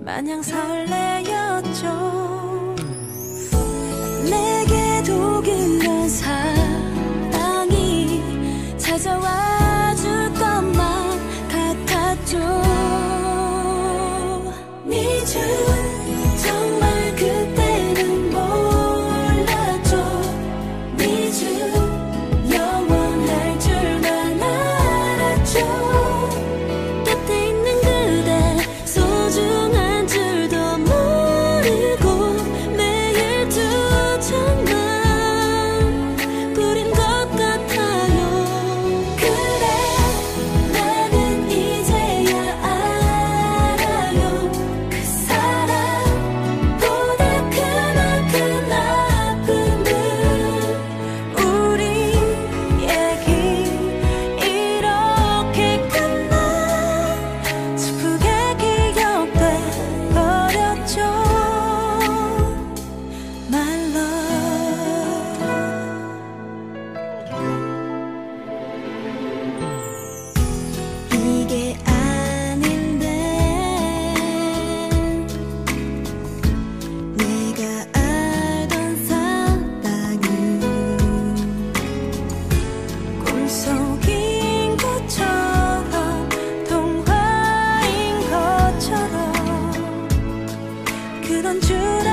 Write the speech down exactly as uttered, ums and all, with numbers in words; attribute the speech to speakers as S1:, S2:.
S1: 마냥 설레였죠. 내게도 그런 사랑이 찾아와 줄 것만 같았죠. Need you 정말 그때는 몰랐죠. Need you 영원할 줄만 알았죠. 곁에 있는 그대 소중한 줄도 모르고 매일 두 장만 부린 것 같아요. 그래 나는 이제야 알아요. 그 사랑보다 크나큰 아픔을 우리 얘기 이렇게 끝나 슬프게 기억돼 버렸죠. My love. 이게 아닌데 내가 알던 사랑은 꿈속인 것처럼 동화인 것처럼 그런 줄